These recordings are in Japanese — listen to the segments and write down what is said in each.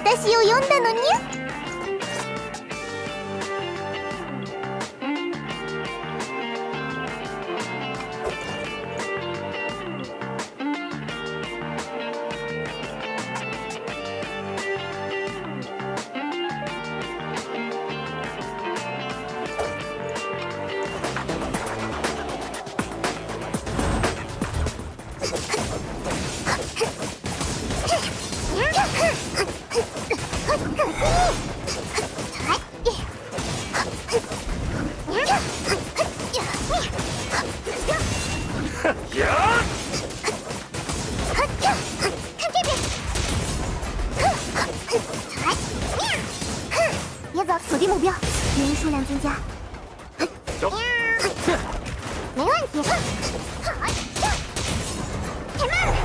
私を呼んだのにゃ。别走，锁定目标，敌人数量增加。走，没问题。前面。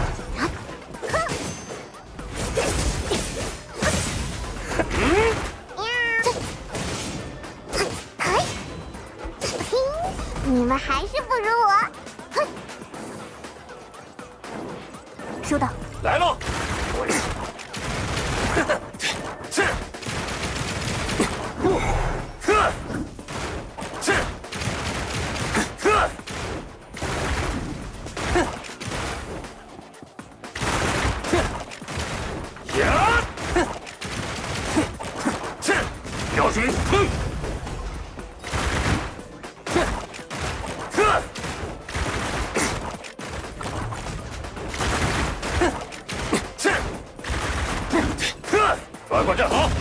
你们还是不如我。收到。来喽。小心！乖乖站好！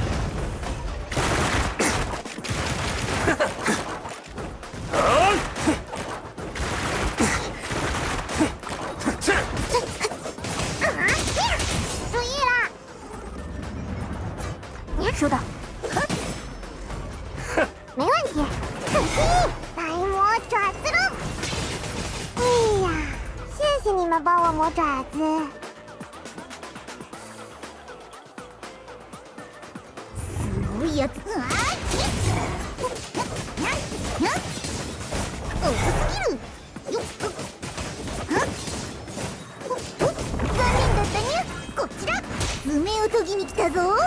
注意啦！收到。没问题。来磨爪子喽！哎呀，谢谢你们帮我磨爪子。すごいやつ。多すぎる。よっ。残念だったにゃ。こちら。爪を研ぎに来たぞ。よっ。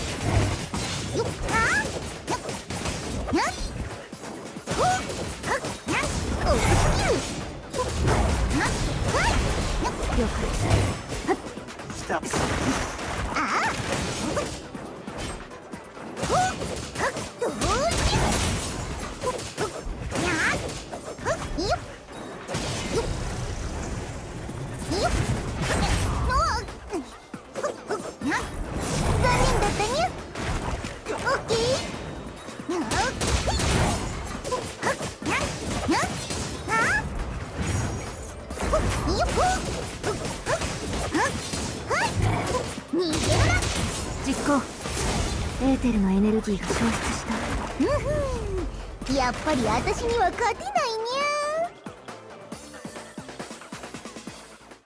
了解。ストップ。ああ。どうしよう。やあ。よっ。よっ。よっ。残念だったにゃ。オッケー。実行。エーテルのエネルギーが消失した。やっぱり私には勝てないにゃ。